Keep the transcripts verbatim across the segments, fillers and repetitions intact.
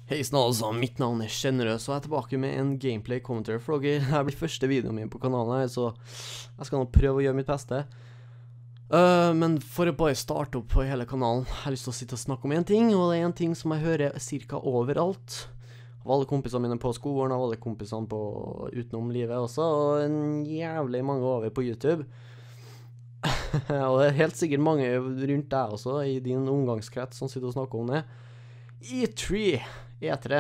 Hei snart altså, mitt navn er Generøs, og jeg er tilbake med en gameplay commentary for dere. Det blir første videoen min på kanalen her, så jeg skal nå prøve å gjøre mitt beste. Uh, men for å bare starte opp på hele kanalen, jeg har lyst til å sitte og snakke om en ting, og det er en ting som jeg hører cirka overalt. Av alle kompisene mine på skolen, av alle kompisene på utenom livet også, og en jævlig mange over på YouTube. Og det er helt sikkert mange rundt deg også, i din omgangskrets, som sitter og snakker om det. E tre, E tre.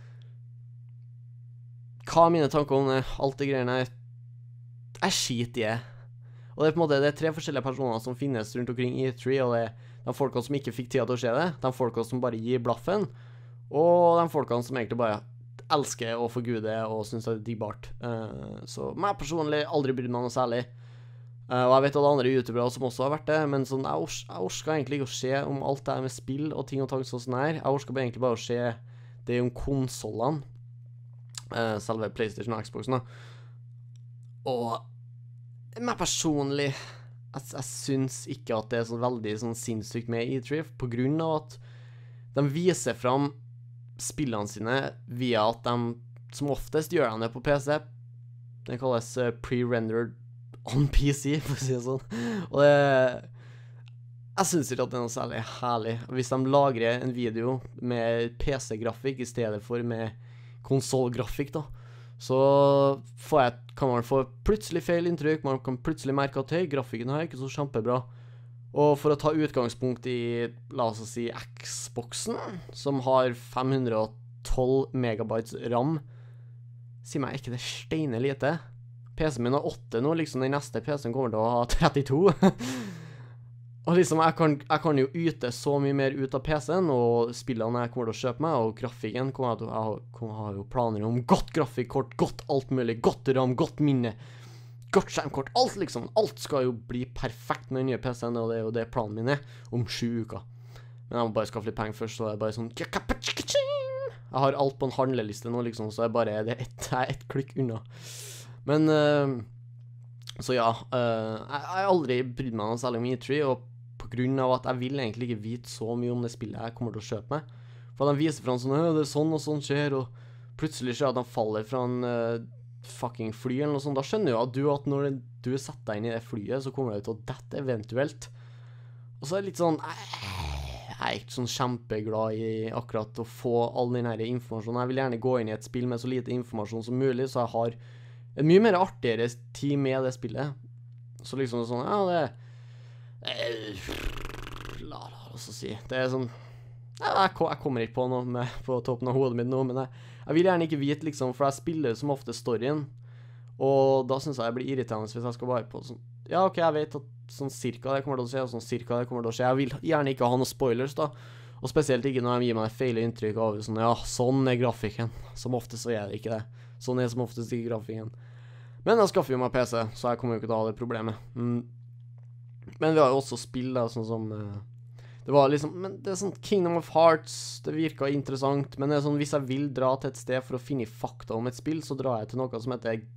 Hva er mine tanker om det? Alt det greiene her. Jeg skiter i det. Og det er på en måte, det er tre forskjellige personer som finnes rundt omkring E tre, og det er de folkene som ikke fikk tida til å se det, de folkene som bare gir blaffen, og de folkene som egentlig bare elsker å forgude og synes det er diggbart. Uh, så meg personlig aldri brydd meg noe særlig. Uh, og jeg vet at det er andre youtubere som også har vært det, men sånn, jeg, ors jeg orsker egentlig ikke å se om alt det her med spill og ting og tang sånn her. Jeg orsker bare egentlig bare å se det om konsolene, uh, selve PlayStation og Xboxen da. Og meg personlig, jeg, jeg synes ikke at det er så veldig sånn sinnssykt med E tre, på grunn av at de viser frem spillene sine via at de som oftest gjør de det på P C. Det kalles uh, pre-rendered on P C, for å si det sånn. Og det, jeg synes ikke at det er noe særlig herlig. Hvis de lagrer en video med P C-grafikk i stedet for med konsolgrafikk da, så får jeg, kan man få plutselig feil inntrykk, man kan plutselig merke at hei, grafikken her er ikke så kjempebra. Og for å ta utgangspunkt i, la oss si, Xboxen, som har fem hundre og tolv megabytes RAM, sier meg ikke det steiner lite. P C-en min har åtte nå, liksom den neste P C-en kommer til å ha trettito. Og liksom, jeg kan, jeg kan jo yte så mye mer ut av P C-en, og spillene jeg kommer til å kjøpe meg, og grafikken kommer jeg til å, jeg har jo planer om godt grafikkort, godt alt mulig, godt RAM, godt minne, godt skjermkort, alt liksom, alt skal jo bli perfekt med den nye P C-en, og det er jo det planen min er, om sju uker. Men jeg må bare skaffe litt penger først, så er det bare sånn, jeg har alt på en handleliste nå liksom, så er bare, det er ett et klikk unna. Men, uh, så ja, uh, jeg har aldri brydd meg noe særlig om E tre, og på grunn av at jeg vil egentlig ikke vite så mye om det spillet jeg kommer til å kjøpe meg. For de viser fra en sånn, det er sånn og sånn skjer, og plutselig skjer at de faller fra en uh, fucking fly eller noe sånt. Da skjønner jo at du at når du setter deg inn i det flyet, så kommer det til å dette eventuelt. Og så er det litt sånn, jeg er ikke sånn kjempeglad i akkurat å få all den her informasjonen. Jeg vil gjerne gå inn i et spill med så lite informasjon som mulig, så jeg har en mye mer artigere tid med det spillet. Så liksom sånn, ja, det er, la oss si, det er sånn, ja, jeg, jeg kommer ikke på noe med, på toppen av hodet mitt nå, men jeg, jeg vil gjerne ikke vite liksom, for jeg spiller som ofte storyen, og da synes jeg det blir irriterende hvis jeg skal bare på sånn, ja, ok, jeg vet at sånn cirka det kommer til å skje, og sånn cirka det kommer til å skje. Jeg vil gjerne ikke ha noen spoilers da, og spesielt ikke når de gir meg feil inntrykk av sånn, ja, sånn er grafikken. Som ofte så er det ikke det. Sånn er som oftest ikke grafikken. Men jeg skaffer jo meg P C, så jeg kommer jo ikke til å ha det problemet. Mm. Men vi har jo også spill da, sånn som, uh, det var liksom, men det er sånn Kingdom of Hearts, det virker interessant, men det er sånn, hvis jeg vil dra til et sted for å finne fakta om et spill, så drar jeg til noe som heter,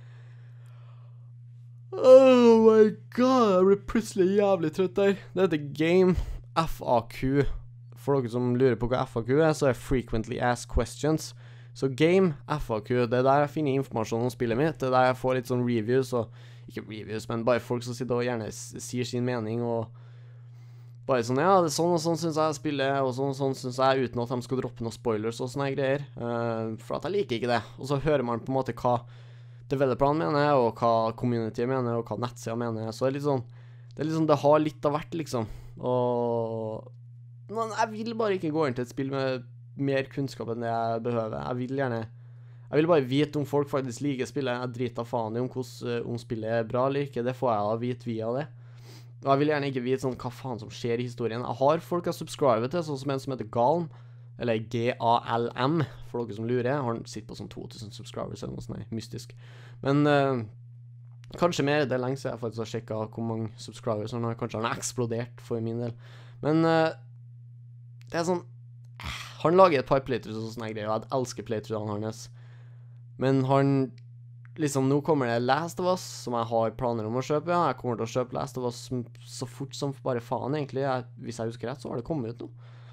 oh my god, jeg blir plutselig jævlig trøtt der. Det heter Game F A Q. For dere som lurer på hva F A Q er, så er Frequently Asked Questions. Så Game F A Q, det er der jeg finner informasjon om spillet mitt, det er der jeg får litt sånn reviews, og ikke reviews, men bare folk som sitter og gjerne sier sin mening, og bare sånn, ja, det er sånn og sånn synes jeg spiller, og sånn og sånn synes jeg, uten at de skal droppe noen spoilers og sånne greier, uh, for at jeg liker ikke det. Og så hører man på en måte hva developerne mener, og hva community mener, og hva nettsida mener, så det er litt sånn, det er litt sånn, det har litt av hvert, liksom, og men jeg vil bare ikke gå inn til et spill med mer kunnskap enn det jeg behøver. Jeg vil gjerne, jeg vil bare vite om folk faktisk liker spillet. Jeg driter faen i om, hvordan, om spillet er bra eller ikke, det får jeg da vite via det. Og jeg vil gjerne ikke vite sånn hva faen som skjer i historien. Jeg har folk jeg subscriber til, sånn som en som heter Galm, eller G A L M, for dere som lurer. Han sitter på sånn to tusen subscribers eller noe sånt, mystisk. Men uh, kanskje mer, det er lenge siden jeg faktisk har sjekket hvor mange subscribers han har. Kanskje han har eksplodert for min del. Men uh, det er sånn, han lager et par playthroughs og sånne greier, og jeg elsker playthroughene hans. Men han, liksom, nå kommer det Last of Us, som jeg har planer om å kjøpe, ja. Jeg kommer til å kjøpe Last of Us så fort som bare faen, egentlig. Jeg, hvis jeg husker rett, så har det kommet ut nå.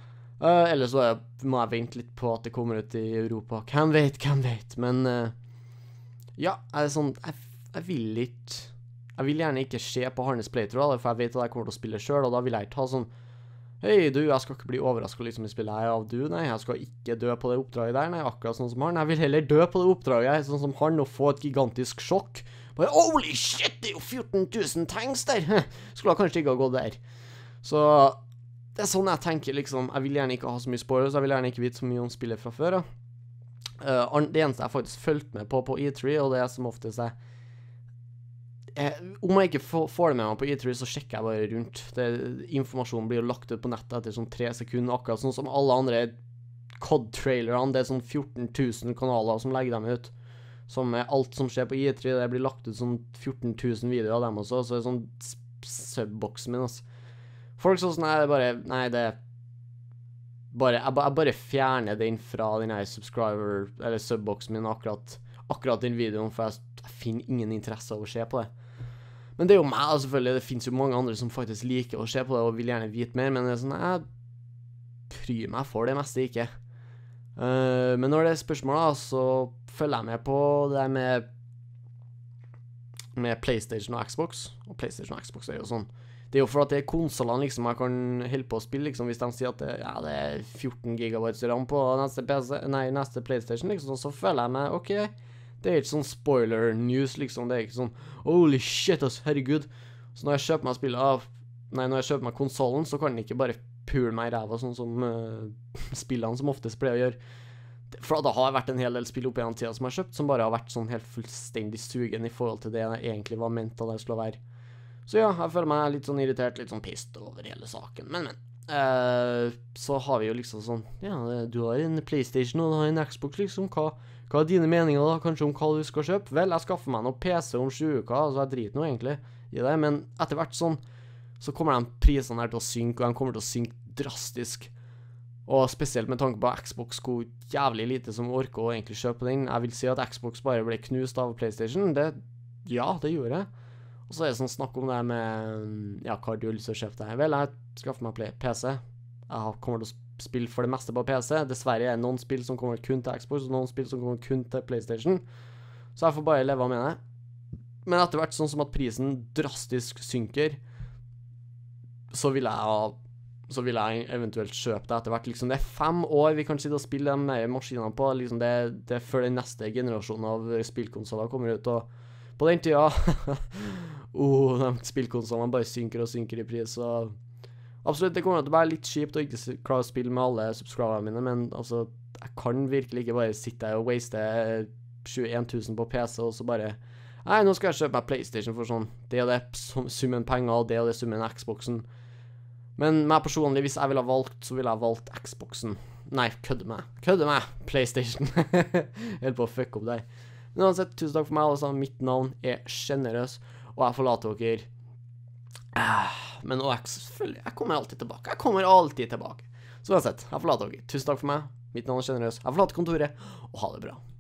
Uh, eller så er, må jeg vente litt på at det kommer ut i Europa. Hvem vet, hvem vet. Men uh, ja, jeg er sånn, jeg, jeg vil ikke, jeg vil gjerne ikke se på hans playthrough, for jeg vet at jeg kommer til å spille selv, og da vil jeg ta sånn, hei du, jeg skal ikke bli overrasket liksom i spillet her av du, nei, jeg skal ikke dø på det oppdraget der, nei, akkurat sånn som han. Jeg vil heller dø på det oppdraget, sånn som han, og få et gigantisk sjokk. Bare, holy shit, det er jo fjorten tusen tanks der! Skulle kanskje ikke ha gått der. Så det er sånn jeg tenker, liksom. Jeg vil gjerne ikke ha så mye spoilers, jeg vil gjerne ikke vite så mye om spillet fra før, da. Uh, det eneste jeg faktisk følte med på på E tre, og det er som oftest jeg, jeg om jeg ikke får det med meg på E tre, så sjekker jeg bare rundt. Det, informasjonen blir jo lagt ut på nettet etter sånn tre sekunder, akkurat sånn som alle andre C O D-trailerne. Det er sånn fjorten tusen kanaler som legger dem ut. Som er alt som skjer på E tre, det blir lagt ut sånn fjorten tusen videoer av dem også, så det er sånn subboxen min, altså. Folk sånn sånn, er bare, nei, det bare, jeg, jeg bare fjerner den fra den her subscriber, eller subboxen min, akkurat, akkurat den videoen, for jeg, jeg finner ingen interesse av å se på det. Men det er jo meg, selvfølgelig, det finnes jo mange andre som faktisk liker å se på det, og vil gjerne vite mer, men det er sånn, jeg bryr meg for det meste ikke. Uh, men når det er spørsmål da, så følger jeg med på det der med, med PlayStation og Xbox, og PlayStation og Xbox er jo sånn, det er jo for at det er konsolene liksom jeg kan holde på å spille, liksom, hvis de sier at det, ja, det er fjorten gigabytes RAM på neste, P C, nei, neste PlayStation, liksom, så føler jeg meg, ok, det er ikke sånn spoiler news, liksom, det er ikke sånn, holy shit, ass, herregud. Så når jeg kjøper meg spillet av, nei, når jeg kjøper meg konsolen, så kan den ikke bare pule meg i ræva, sånn som uh, spillene som oftest pleier å gjøre. For det har vært en hel del spill opp gjennom tida som jeg har kjøpt, som bare har vært sånn helt fullstendig sugen i forhold til det jeg egentlig var ment at det skulle være. Så ja, jeg føler meg litt sånn irritert, litt sånn pissed over hele saken, men, men. Uh, så har vi jo liksom sånn, ja, du har en PlayStation og du har en Xbox, liksom, hva, hva er dine meninger da, kanskje om hva du skal kjøpe? Vel, jeg skaffer meg noen P C om sju uker, altså jeg driter nå egentlig i det, men etter hvert sånn, så kommer de prisene her til å synke, og de kommer til å synke drastisk. Og spesielt med tanke på Xbox, hvor jævlig lite som orker å egentlig kjøpe den. Jeg vil si at Xbox bare ble knust av PlayStation, det, ja, det gjorde jeg. Og så er det sånn snakk om det med, ja, hva har du lyst til å kjøpe deg? Vel, jeg skaffer meg P C. Jeg kommer til å spille for det meste på P C. Dessverre er det noen spill som kommer kun til Xbox, og noen spill som kommer kun til PlayStation. Så jeg får bare leve med det. Men etter hvert, sånn som at prisen drastisk synker, så vil jeg ha så vil jeg eventuelt kjøpe det etter hvert. Liksom, det er fem år vi kan sitte og spille de mer maskinene på. Liksom, det, det er før den neste generasjonen av spillkonsoler kommer ut. Og på den tida, oh, de spillkonsolene bare synker og synker i pris. Så absolutt, det kommer til å være litt kjipt å ikke klare å spille med alle subscriberne mine, men altså, jeg kan virkelig ikke bare sitte her og waste tjueen tusen på P C, og så bare, nei, nå skal jeg kjøpe meg PlayStation for sånn, det og det summen penger, og det og det summen Xboxen. Men meg personlig, hvis jeg ville ha valgt, så ville jeg ha valgt Xboxen. Nei, kødde meg. Kødde meg. PlayStation. Helt på å fuck opp der. Men uansett, tusen takk for meg, alle sammen. Mitt navn er Generøs, og jeg forlater dere. Ah, men og jeg, selvfølgelig, jeg kommer alltid tilbake. Jeg kommer alltid tilbake. Så uansett, jeg forlater dere. Tusen takk for meg. Mitt navn er Generøs. Jeg forlater kontoret, og ha det bra.